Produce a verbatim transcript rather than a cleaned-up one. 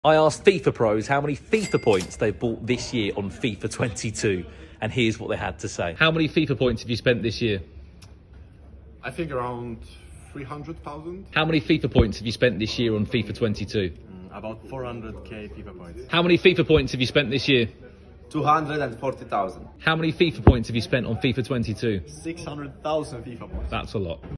I asked FIFA pros how many FIFA points they bought this year on FIFA twenty-two, and here's what they had to say. How many FIFA points have you spent this year? I think around three hundred thousand. How many FIFA points have you spent this year on FIFA twenty-two? Mm, about four hundred K FIFA points. How many FIFA points have you spent this year? two hundred forty thousand. How many FIFA points have you spent on FIFA twenty-two? six hundred thousand FIFA points. That's a lot.